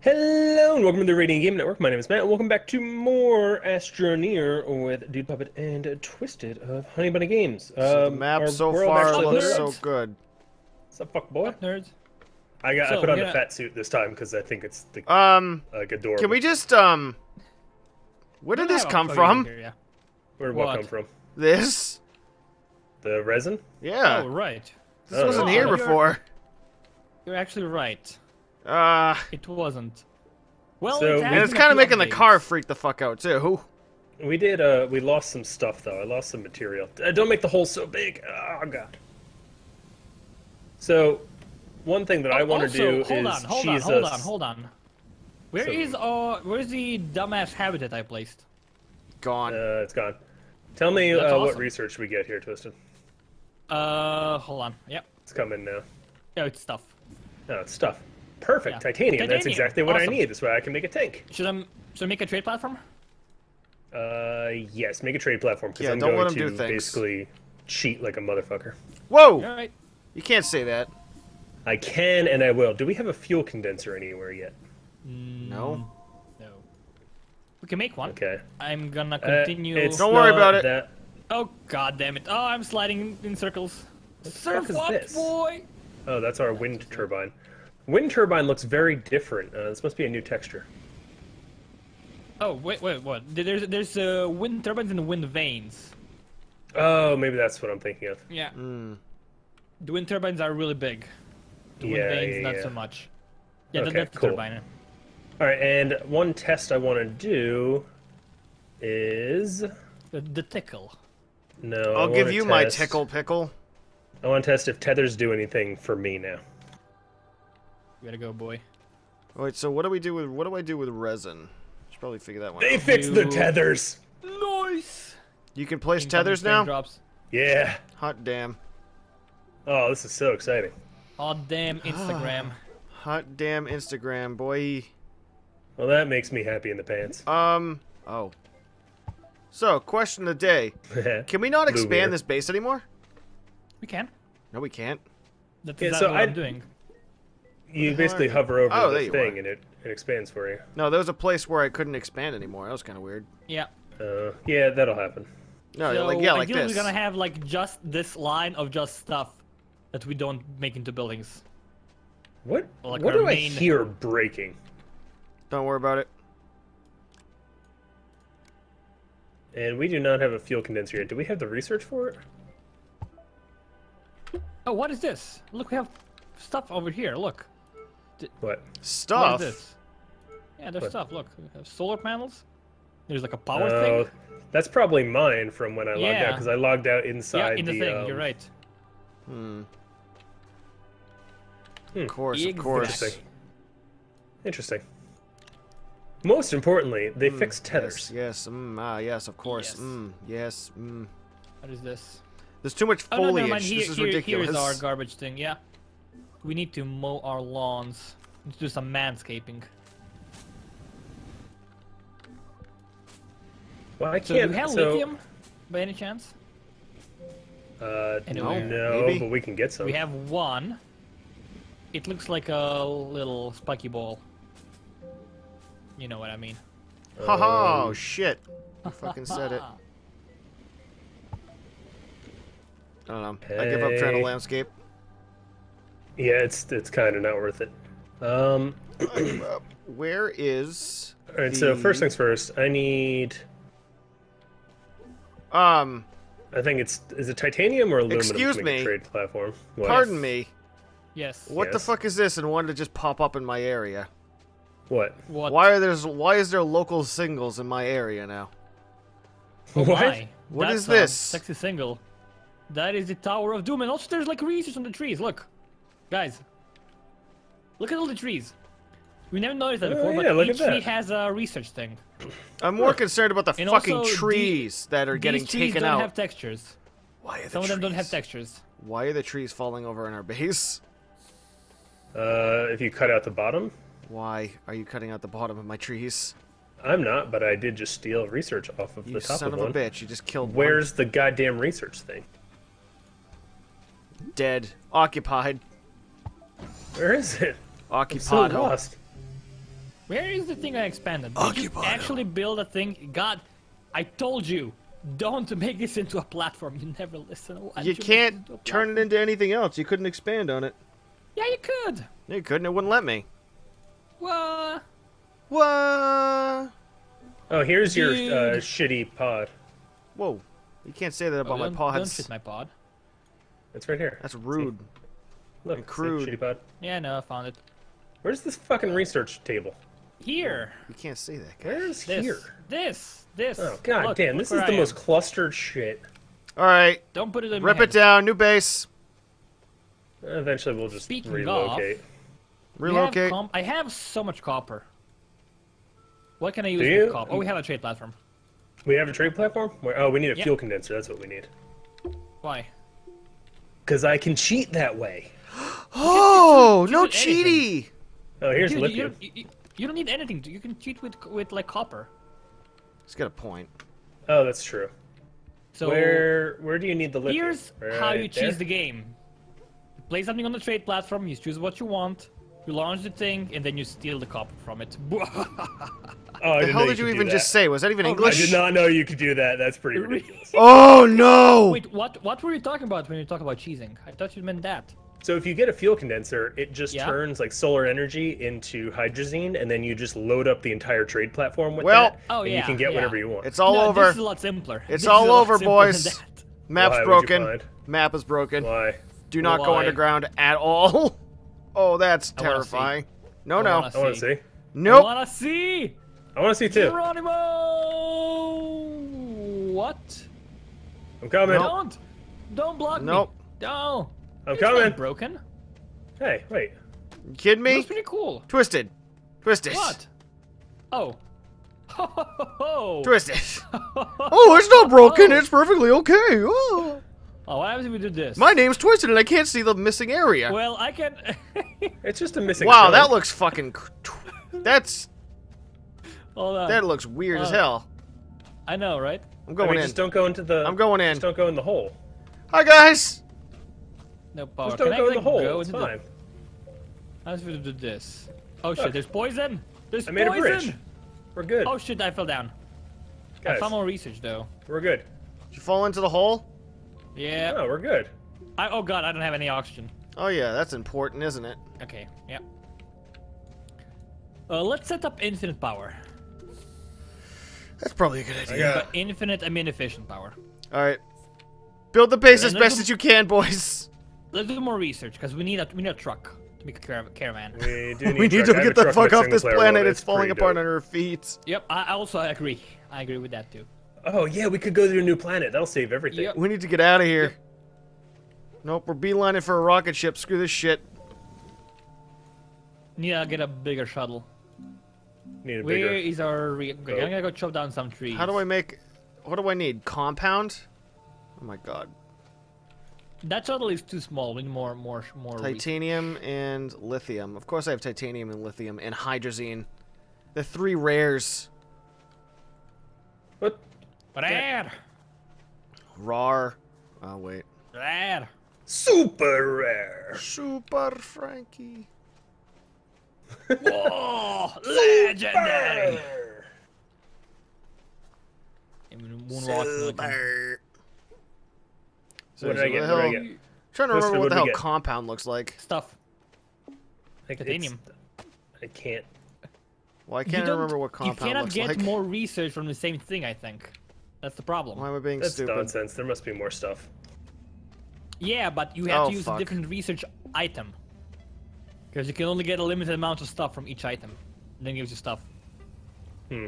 Hello and welcome to the Radian Game Network. My name is Matt and welcome back to more Astroneer with Dude Puppet and Twisted of Honey Bunny Games. So the map so far looks so good. What's up, fuck boy? Nerds. I put on the fat suit this time because I think it's the like adorable. Can we just where did this come from? Where did what come from? This? The resin? Yeah. Oh right. This wasn't here before. You're actually right. It wasn't. Well, So, and it's kind of making the car freak the fuck out too. We did. We lost some stuff though. I lost some material. Don't make the hole so big. Oh god. So, one thing that I want to do is hold on. Where's the dumbass habitat I placed? Gone. It's gone. Tell me what research we get here, Twisted. Hold on. Yep. It's coming now. Yeah, it's stuff. Oh, it's stuff. Perfect. Yeah. Titanium. That's exactly what I Awesome. need. That's why I can make a tank. Should I make a trade platform? Yes. Make a trade platform because Yeah, I'm don't going let 'em to do things. basically cheat like a motherfucker. Whoa! All right. You can't say that. I can and I will. Do we have a fuel condenser anywhere yet? No. No. We can make one. Okay. I'm gonna continue. Don't worry about it. Oh god damn it! Oh, I'm sliding in circles. fuck is this? Boy. Oh, that's our wind turbine. Wind turbine looks very different. This must be a new texture. Oh wait, what? There's wind turbines and wind vanes. Oh, maybe that's what I'm thinking of. Yeah. The wind turbines are really big. The wind vanes not so much. Yeah, Okay, that's the cool. turbine. All right, and one test I want to do is The tickle. no. I'll give you my tickle pickle. I want to test if tethers do anything for me now. You gotta go, boy. Wait, so what do I do with resin? Should probably figure that one They out. fixed the tethers. Nice. You can place tethers now? Drops. Yeah. Hot damn. Oh, this is so exciting. Oh damn Instagram. Hot damn Instagram, boy. Well, that makes me happy in the pants. Oh. So, question of the day. Can we not Blue expand beer. this base anymore? We can. No, we can't. That's Yeah, exactly so what I'm doing. You basically hover over Oh, there the you thing are. and it expands for you. No, there was a place where I couldn't expand anymore. That was kind of weird. Yeah. Yeah, that'll happen. No, So like ideally this. we're gonna have like just this line of just stuff that we don't make into buildings. What? Like what our do I main- hear breaking? Don't worry about it. And we do not have a fuel condenser yet. Do we have the research for it? Oh, what is this? Look, we have stuff over here. Look. What? Stuff. What is this? Yeah, there's What? stuff. Look, we have solar panels. There's like a power Oh, thing. that's probably mine from when I logged out Yeah. because I logged out inside Yeah, in the thing. You're right. Of course, of Exactly. course. Interesting. Interesting. Most importantly, they fixed tethers. Yes, yes, of course. Yes. Yes, What is this? There's too much Oh, no, never foliage. mind. This is ridiculous. Here's our garbage thing. Yeah. We need to mow our lawns. Let's do some manscaping. Well, I So can't. do we have lithium, by any chance? Anywhere. No, Maybe. but we can get some. We have one. It looks like a little spiky ball. You know what I mean. Haha, oh, shit. I fucking said it. I don't know. I give up trying to Hey. landscape. Yeah, it's kind of not worth it. I give up. Where is... All right. So first things first, I need. I think is it titanium or aluminum? Excuse to make a me. trade platform. What? Pardon me. Yes. What the Yes. fuck is this and wanted to just pop up in my area? What? What? Why is there local singles in my area now? Oh What? my. What That's is this? Sexy single. That is the Tower of Doom, and also there's like research on the trees. Look, guys. Look at all the trees. We never noticed that before, yeah, but look each at that. tree has a research thing. I'm more concerned about the And fucking also, trees that are getting These trees taken don't out. have textures. Why are the Some of them don't have trees- textures. Why are the trees falling over in our base? If you cut out the bottom, Why are you cutting out the bottom of my trees? I'm not, but I did just steal research off of You the top son of of one. a bitch! You just killed. Where's the goddamn research thing? one. Dead? Occupied. Where is it? I'm so Occupied. lost. Where is the thing I expanded? Did you actually build a thing? God, I told you, don't make this into a platform. You never listen. Why You did can't make it into a turn it platform? into anything else. You couldn't expand on it. Yeah, you could. No, you couldn't. It wouldn't let me. What? What? Oh, here's your Dude. shitty pod. Whoa. You can't say that about my Don't pods. shit my pod. It's right here. That's rude. Look, and see, crude. shitty pod. Yeah, no, I found it. Where's this fucking research table? Here. You can't say that, guy. Where's This. here? This. Oh god Look, damn! look This is where the I most am. clustered shit. Alright. Don't put it in Rip my it down. New base. Eventually, we'll just Speaking relocate. Relocate. I have so much copper. What can I use Do you? with copper? Oh, we have a trade platform. We have a trade platform. Oh, we need a Yep. fuel condenser. That's what we need. Why? Because I can cheat that way. Oh, you no can do anything. cheaty. Oh, here's Dude, lithium. you don't need anything. You can cheat with like copper. He's got a point. Oh, that's true. So Where do you need the lithium? here's Right how you there? choose the game. You play something on the trade platform. You choose what you want. You launch the thing, and then you steal the copper from it. Oh, I The didn't hell know did you could do even that. just say? Was that even I English? did not know you could do that. That's pretty ridiculous. Oh no! Wait, what were you talking about when you talk about cheesing? I thought you meant that. So if you get a fuel condenser, it just Yeah. turns like solar energy into hydrazine, and then you just load up the entire trade platform with Well- that. Oh, and yeah, you can get yeah. whatever you want. It's all No, over. This is a lot simpler. It's This all is a lot over, simpler boys. than that. Map's Why would you broken. find? Map is broken. Why? Do not go Why? underground at all. Oh, that's I wanna terrifying. No, I no. wanna I want to see. see. Nope. I wanna see. I want to see too. Geronimo! What? I'm coming. Don't block Nope. me. No. I'm It's not coming. broken. Hey, wait. You kidding me? That's pretty cool. Twisted. Twisted. What? Oh. Ho ho ho ho. Twisted. Oh, it's not broken. It's perfectly okay. Oh. Oh, what happens if we do this? My name's Twisted, and I can't see the missing area. Well, I can. It's just a missing. Wow, chunk. that looks fucking. That's Hold on. that looks weird as hell. I know, right? I'm I going mean, in. just don't go into the. I'm going in. Just don't go in the hole. Hi guys. No power. Just don't Can I, go in the like, hole. go It's into the- fine. How does we do this? Oh shit! Look. There's poison. There's I made poison. a bridge. We're good. Oh shit! I fell down. I Guys, found more research though. we're good. Did you fall into the hole? Yeah. No, we're good. Oh god, I don't have any oxygen. Oh yeah, that's important, isn't it? Okay. Yeah. Let's set up infinite power. That's probably a good idea. Yeah. But infinite, I mean efficient power. All right. Build the base as And best then- as you can, boys. Let's do more research because we need a truck to make a caravan. We do need. We need truck. to I have get a the truck fuck with a off this single-player planet. mode. It's falling pretty apart dope. under our feet. Yep. I also agree. I agree with that too. Oh yeah, we could go to a new planet. That'll save everything. Yep. We need to get out of here. Nope, we're beelining for a rocket ship. Screw this shit. Need to get a bigger shuttle. Need a Where bigger. is our? Okay, Oh. I'm gonna go chop down some trees. How do I make... What do I need? Compound? Oh my god. That shuttle is too small. We need more research. Titanium and lithium. Of course I have titanium and lithium and hydrazine. The three rares. What? Rare. Rar. Oh, wait. Rare. Super rare. Super Frankie. Whoa! Legendary. Super. What did I get? the hell? What did I get? Trying to Twister, remember what what the did hell we get? compound looks like. Stuff. Like, Titanium. I can't. Well, I You can't don't- remember what You compound cannot looks get like. more research from the same thing. I think. That's the problem. Why am I being That's stupid? nonsense. There must be more stuff. Yeah, but you have Oh, to use fuck. a different research item. Because you can only get a limited amount of stuff from each item. And then it gives you stuff. Hmm.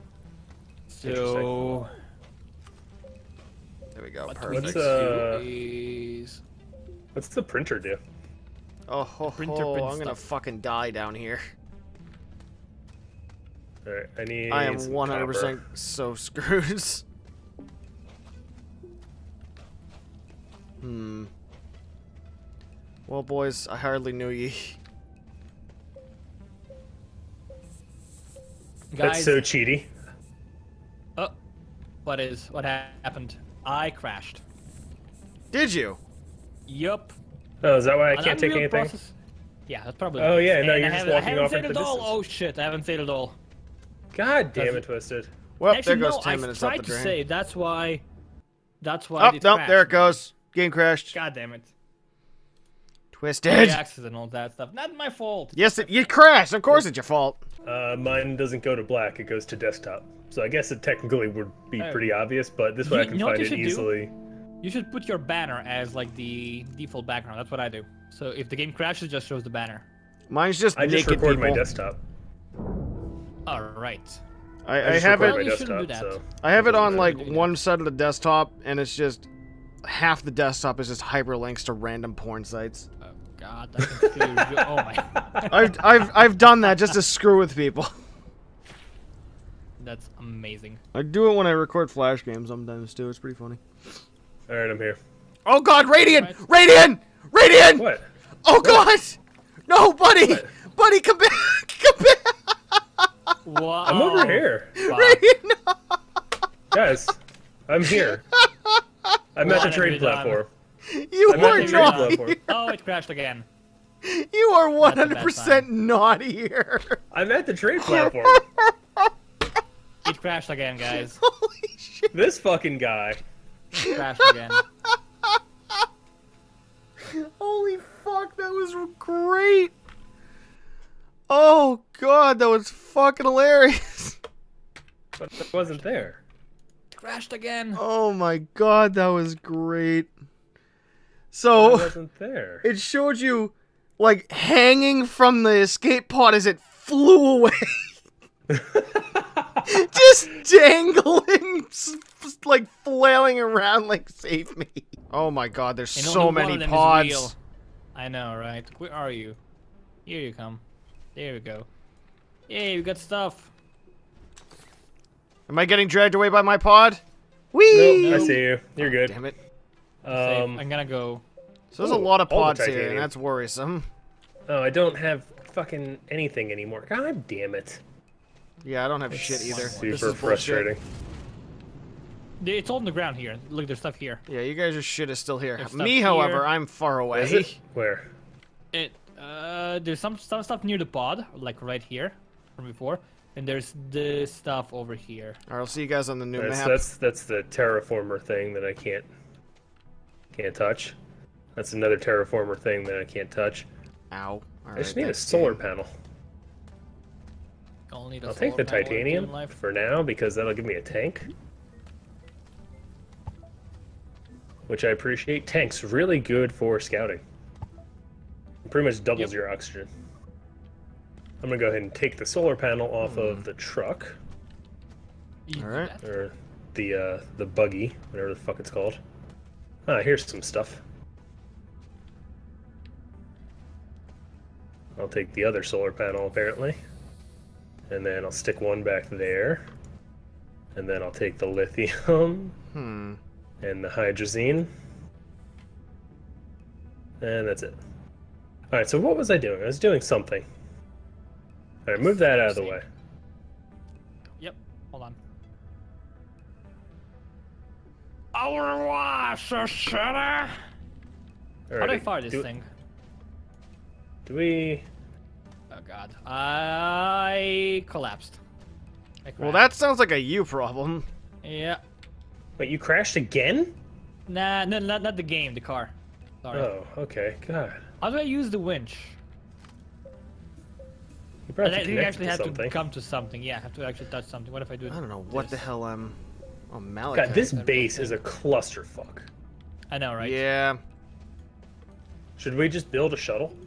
So... There we go. What Perfect. we need What's, to do is... What's the printer do? Oh, ho, Printer ho, print I'm gonna stuff. fucking die down here. Alright, I need. I am some 100% copper. so screwed. Well, boys, I hardly knew ye. That's Guys, so cheaty. oh, what happened? I crashed. Did you? Yup. Oh, is that why I An can't take Unreal anything? process- Yeah, that's probably. Oh, yeah, no, And you're I just haven't- walking I haven't off saved into it the all. distance. Oh shit, I haven't saved it all. God damn Does it, it- Twisted. Well, Actually, there goes no, 10 I minutes tried up the to drain. save. That's why. That's why. Oh, it no, crashed. there it goes. Game crashed. God damn it. Twisted. The accident, all that stuff. Not my fault. Yes, you crashed. Of course it's your fault. Mine doesn't go to black, it goes to desktop. So I guess it technically would be Oh. pretty obvious, but this way I You can know what find you it should do? easily. You should put your banner as like the default background. That's what I do. So if the game crashes, it just shows the banner. Mine's just I just naked record people. my desktop. All right. I just have record it. my You shouldn't do desktop, that. so I have it doesn't on matter. like do that. one side of the desktop, and it's just half the desktop is just hyperlinks to random porn sites. Oh God, that can screw you. Oh my. I've done that just to screw with people. That's amazing. I do it when I record Flash games sometimes too. It's pretty funny. All right, I'm here. Oh God, Radian! Right. Radian! Radian! What? Oh God! No, buddy! What? Buddy, come back! Come back! Wow. I'm over here. Fuck. Radian, no! Guys, I'm here. I'm at the What trade have you done? platform. You I'm at are the trade naughty! platform. Oh, it crashed again. You are That's a bad 100% naughty here! I'm at the trade platform. It crashed again, guys. Holy shit! This fucking guy. It crashed again. Holy fuck, that was great! Oh God, that was fucking hilarious! But it wasn't there. It crashed again. Oh my God, that was great. It So, wasn't there. it showed you, like, hanging from the escape pod as it flew away. Just dangling, like, flailing around like, save me. Oh my God, there's And so only one many of them is pods. real. I know, right? Where are you? Here you come. There we go. Yay, we got stuff. Am I getting dragged away by my pod? Whee! Nope, I see you. You're good. Damn it. Safe. Um, I'm gonna go. So there's a Ooh, lot of all the pods here, and titanium. that's worrisome. oh, I don't have fucking anything anymore. God damn it. Yeah, I don't have shit either. This Super is bullshit. frustrating. It's all on the ground here. Look, there's stuff here. Yeah, you guys are shit is still here. There's stuff Me, however, here. I'm far away. Is it? Where? There's some stuff near the pod, like right here from before, and there's this stuff over here. Alright, I'll see you guys on the new That's, map. that's the terraformer thing that I can't touch. That's another terraformer thing that I can't touch. Ow. I just need a solar panel. Only the I'll take solar the panel in titanium life. for now because that'll give me a tank. Which I appreciate. Tank's really good for scouting. It pretty much doubles your oxygen. I'm gonna go ahead and take the solar panel off of the truck. You do Alright. that. Or the buggy, whatever the fuck it's called. Ah, here's some stuff. I'll take the other solar panel apparently. And then I'll stick one back there. And then I'll take the lithium and the hydrazine. And that's it. Alright, so what was I doing? I was doing something. Alright, move that out of the way. Yep. Hold on. Our washer shutter. How do I Alrighty, fire this do- thing? Do we... Oh god. I collapsed. Well, that sounds like a you problem. Yeah. Wait, you crashed again? Nah, no, not the game, the car. Sorry. Oh, okay. God. How do I use the winch? You probably I have to think I connect actually to have something. to come to something. Yeah, I have to actually touch something. What if I do I don't know what the this? hell I'm... Oh, Malachite. God, this Everything. base is a clusterfuck. I know, right? Yeah. Should we just build a shuttle?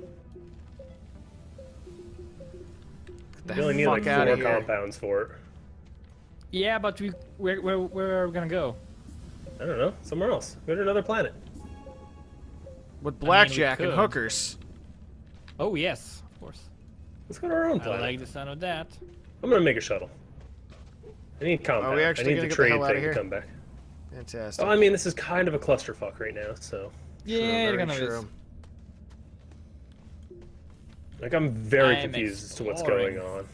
Get We only need like fuck outta 4 here. compounds for it. Yeah, but where are we gonna go? I don't know. Somewhere else. Go to another planet. With blackjack and could. hookers. Oh yes, of course. Let's go to our own I planet. like the sound of that. I'm gonna make a shuttle. I need compound. Are we actually I need gonna the get the trade hell outta thing here? to come back. Fantastic. Oh, I mean, this is kind of a clusterfuck right now, so... Yeah, True, you're very gonna true. miss. Like, I'm very I'm confused as to what's exploring. going on.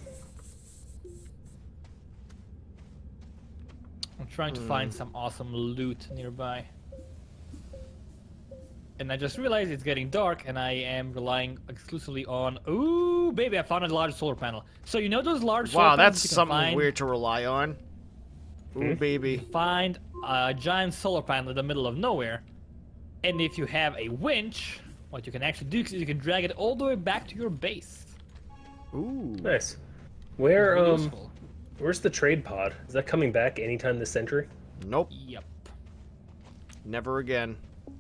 I'm trying to find some awesome loot nearby. And I just realized it's getting dark, and I am relying exclusively on... Ooh, baby, I found a large solar panel. So you know those large solar Wow, panels that's you can something find? weird to rely on. Ooh, baby. Find a giant solar panel in the middle of nowhere. And if you have a winch, what you can actually do is you can drag it all the way back to your base. Ooh. Nice. Where, Very useful. where's the trade pod? Is that coming back anytime this century? Nope. Yep. Never again.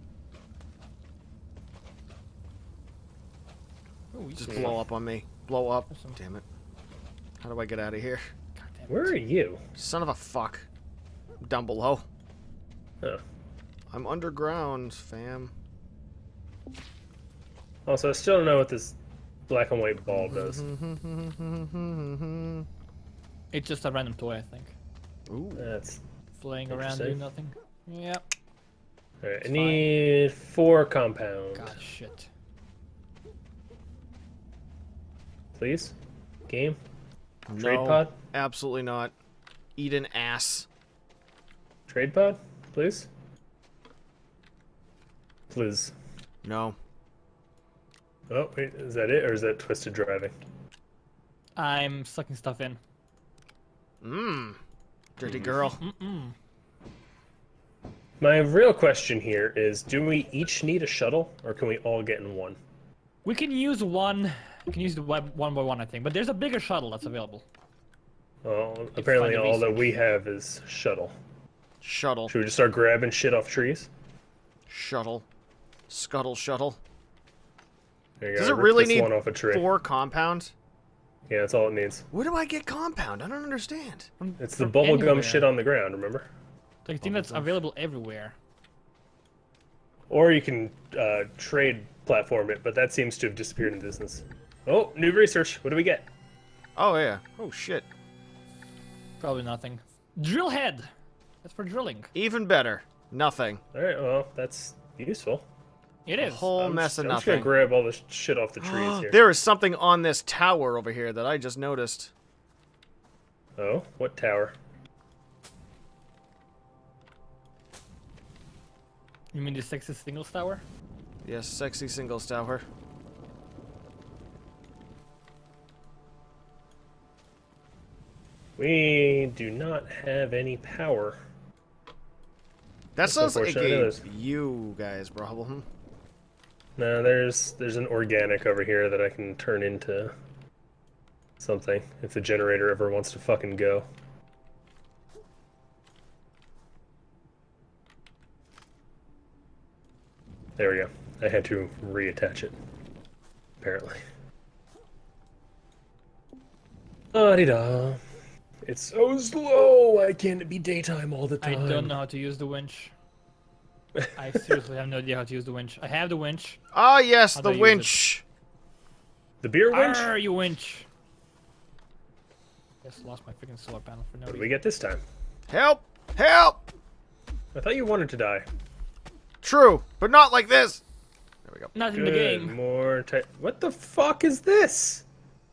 Ooh, Just easy. blow up on me. Blow up. Awesome. Damn it. How do I get out of here? God damn it. Where are you? Son of a fuck. Down below. Oh. I'm underground, fam. Also, I still don't know what this black and white ball does. It's just a random toy, I think. Ooh. That's... Playing around Interesting. doing nothing. Yep. Alright, I It's need 4 compound. God, shit. Please? Game? No, Trade pod? absolutely not. Eat an ass. Trade pod? Please? Please. No. Oh, wait, is that it, or is that twisted driving? I'm sucking stuff in. Mmm. Dirty girl. Mm-mm. My real question here is, do we each need a shuttle, or can we all get in one? We can use one. We can use the one by one, I think. But there's a bigger shuttle that's available. Well, apparently fun to all that research. we have is shuttle. Shuttle. Should we just start grabbing shit off trees? Shuttle. Scuttle shuttle. There you Does go. it Rip really this need one off a tree. 4 compound? Yeah, that's all it needs. Where do I get compound? I don't understand. It's the From bubblegum anywhere. shit on the ground, remember? Like, I think that's available everywhere. Or you can trade platform it, but that seems to have disappeared in business. Oh, new research. What do we get? Oh, yeah. Oh, shit. Probably nothing. Drill head. That's for drilling. Even better. Nothing. Alright, well, that's useful. It A is. whole mess of I'm just gonna nothing. grab all this shit off the trees here. There is something on this tower over here that I just noticed. Oh, what tower? You mean the sexy singles tower? Yes, sexy singles tower. We do not have any power. That sounds like unfortunate. I know a there's- you guys problem. No, there's an organic over here that I can turn into something if the generator ever wants to fucking go. There we go. I had to reattach it, apparently. Da-de-da. It's so slow, I can't be daytime all the I time. don't know how to use the winch. I seriously have no idea how to use the winch. I have the winch. Ah, yes, How the do I use winch. The beer winch? Arr, you winch! Just lost my freaking solar panel for no What do reason. we get this time? Help! Help! I thought you wanted to die. True, but not like this. There we go. Not in the Good, game. more tight. What the fuck is this?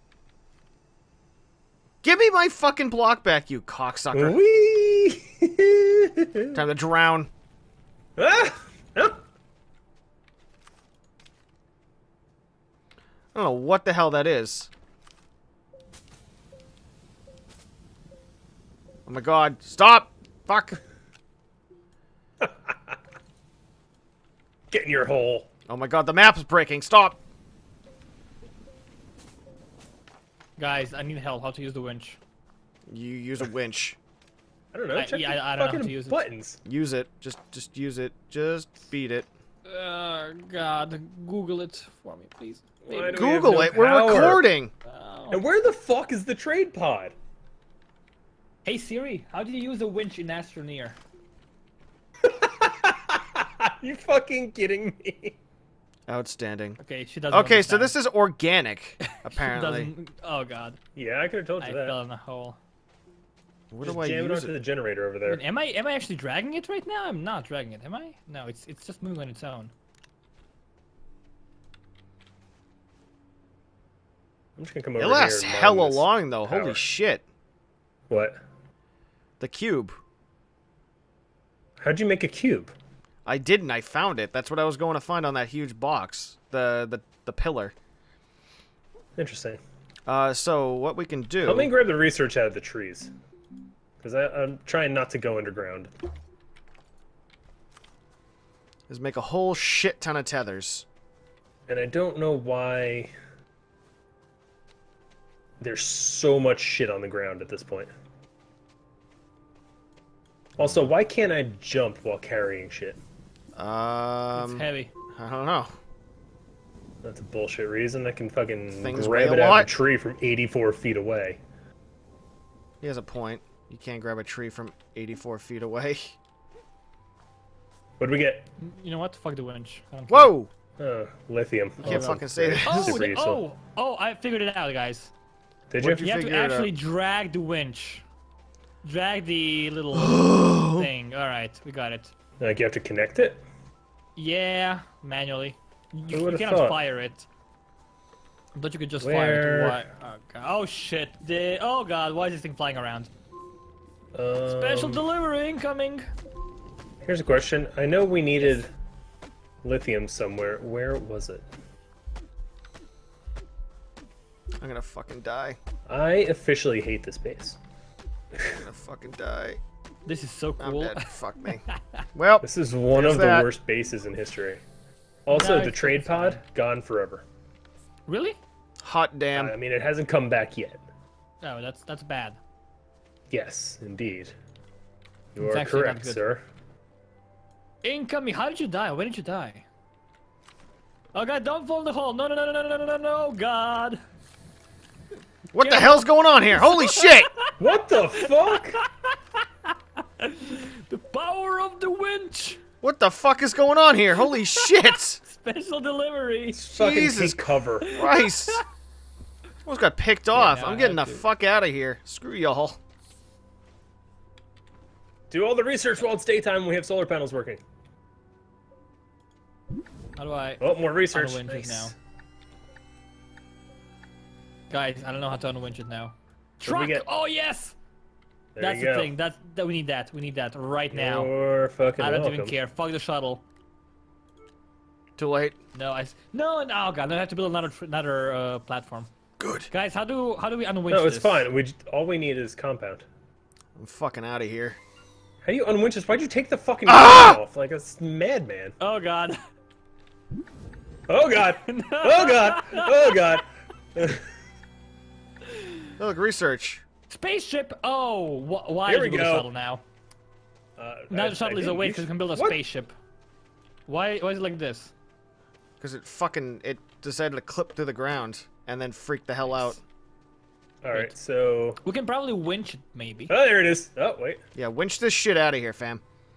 Give me my fucking block back, you cocksucker. Wee! Time to drown. Ah! Ah! I don't know what the hell that is. Oh my god, stop! Fuck! Get in your hole. Oh my god, the map's breaking, stop! Guys, I need help. How to use the winch? You use a winch. I don't know. I- Check yeah, the I don't know how fucking to use it. buttons. Use it. Just use it. Just beat it. God, Google it for me, please. Why do we have Google no it, we're power? recording! Oh. And where the fuck is the trade pod? Hey Siri, how do you use the winch in Astroneer? You fucking kidding me? Outstanding. Okay, she doesn't. Okay, so understand. this is organic, She apparently. doesn't- Oh god, Yeah, I could have told I you that. fell in a hole. What Just do I jam it use onto it? the generator over I there. mean, am I actually dragging it right now? I'm not dragging it, am I? No, it's just moving on its own. I'm just gonna come over It here. lasts and mine hella this long, though. power. Holy shit. What? The cube. How'd you make a cube? I didn't. I found it. That's what I was going to find on that huge box. The pillar. Interesting. So what we can do... Help me grab the research out of the trees. Because I'm trying not to go underground. is make a whole shit ton of tethers. And I don't know why there's so much shit on the ground at this point. Also, why can't I jump while carrying shit? It's heavy. I don't know. That's a bullshit reason. I can fucking Things grab weigh it a out lot. of a tree from 84 feet away. He has a point. You can't grab a tree from 84 feet away. What do we get? You know what? Fuck the winch. I don't care. Whoa! Lithium. You can't fucking say that. Super useful. Oh! I figured it out, guys. Did What'd you? You have to figure it actually out? drag the winch. Drag the little thing. Alright, we got it. Like you have to connect it? Yeah, manually. Who You would've cannot thought? fire it. But you could just fire Where? it. Why? Oh, God. Oh shit. Oh god, why is this thing flying around? Special delivery incoming! Here's a question. I know we needed lithium somewhere. Where was it? I'm gonna fucking die. I officially hate this base. I'm gonna fucking die. This is so I'm cool. dead. Fuck me. Well, This is one There's of the that. worst bases in history. Also, No, the it's trade fine. pod, gone forever. Really? hot damn. I mean, it hasn't come back yet. No, that's bad. Yes, indeed. You It's are actually not correct, good. sir. Incoming! How did you die? When did you die? Oh god, don't fall in the hole! No, no, no, no, no, no, no, no, God! What the hell's going on here? Holy shit! What the fuck? The power of the winch! What the fuck is going on here? Holy shit! Special delivery! Fucking Jesus take cover. Christ! Almost got picked off. no, I'm I getting the have to. fuck out of here. Screw y'all. Do all the research while it's daytime and we have solar panels working. How do I Oh, more research. unwinch it Nice. now? Guys, I don't know how to unwinch it now. What do Truck! we get? Oh yes! There That's you the go. thing. That we need that. We need that right now. You're fucking I don't welcome. even care. Fuck the shuttle. Too late. No, no, oh god, I have to build another platform. Good. Guys, how do we unwinch No, it's this? fine. All we need is compound. I'm fucking out of here. How do you unwinch this? Why'd you take the fucking Ah! off? Like a madman. Oh god. Oh god. Oh god. Oh god. Oh, look, research. Spaceship! Oh, why Here is we it build a go. shuttle now? Now the shuttle is away because we can build a What? spaceship. Why is it like this? Because it decided to clip through the ground and then freak the hell out. All right, so We can probably winch it, maybe. oh, there it is. Oh wait. Yeah, winch this shit out of here, fam.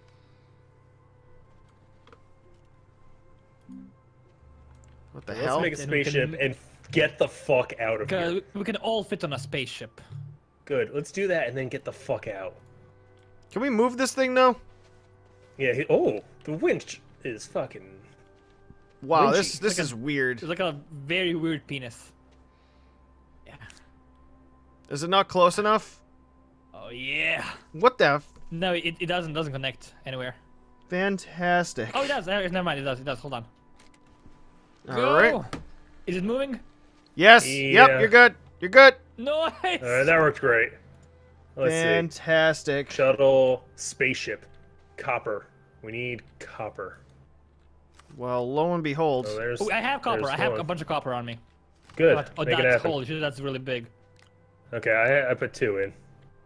What the Let's hell? make a Then we can- spaceship and get the fuck out of here. We can all fit on a spaceship. Good. Let's do that and then get the fuck out. Can we move this thing, though? Yeah. Oh, the winch is fucking. Wow, Winchy. this is weird. It's like a very weird penis. Yeah. Is it not close enough? Oh yeah. What the? No, it doesn't connect anywhere. Fantastic. Oh, it does. Never mind. It does. Hold on. All right. Go! Is it moving? Yes. Yeah. Yep. You're good. You're good. Nice. All right, that worked great. Let's see. Fantastic. Shuttle, spaceship, copper. We need copper. Well, lo and behold. Oh, there's. Oh, I have copper. there's I have one. a bunch of copper on me. Good. Oh, Make it that's happen. holy shit. That's really big. Okay, I put 2 in.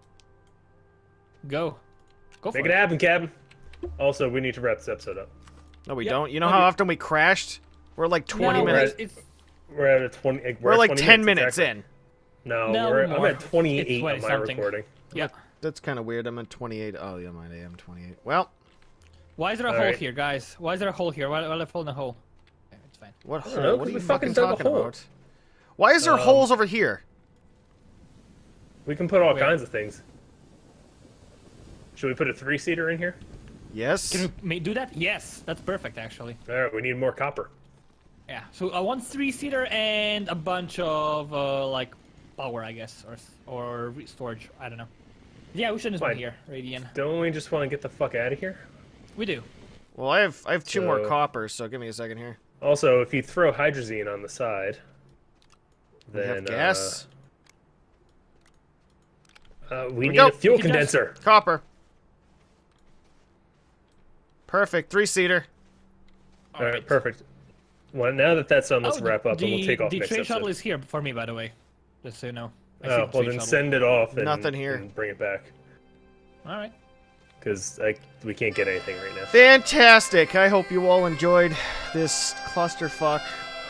Go for Make it happen, Captain. Also, we need to wrap this episode up. No, we Yep. don't. You know No, how we- often we crashed? We're like 20 No, minutes. We're at a 20. We're at like 20 10 minutes exactly. in. No, No, I'm more. at 28 It's on my 20-something. recording. Yeah. That's kind of weird. I'm at 28. Oh, yeah, I am 28. Well, Why is there a All hole right. here, guys? Why is there a hole here? Why I fall in a hole? Okay, it's fine. what don't hole? know, What 'cause are we you fucking fucking dug a talking hole. about? Why is there holes over here? We can put all Where? kinds of things. Should we put a 3-seater in here? Yes. Can we do that? Yes, that's perfect actually. All right, we need more copper. Yeah. So I want 3-seater and a bunch of like power, I guess, or storage. I don't know. Yeah, we shouldn't have Fine. been here, Radian. Don't we just want to get the fuck out of here? We do. Well, I have two more So- copper, so give me a second here. Also, if you throw hydrazine on the side, We then have gas. we need go. a fuel We can just- condenser. Copper. Perfect. 3-seater. All right, perfect. Well, now that that's done, let's Oh, wrap up and we'll take off the next train episode. shuttle is here for me, by the way. Just so you know. I see Oh, the well train then shuttle. send it off and, Nothing here. and bring it back. Alright. Because we can't get anything right now. Fantastic. I hope you all enjoyed this clusterfuck.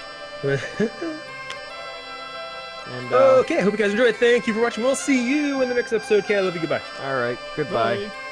And Okay, I hope you guys enjoyed. Thank you for watching. We'll see you in the next episode. Okay, I love you. Goodbye. all right. Goodbye. Bye.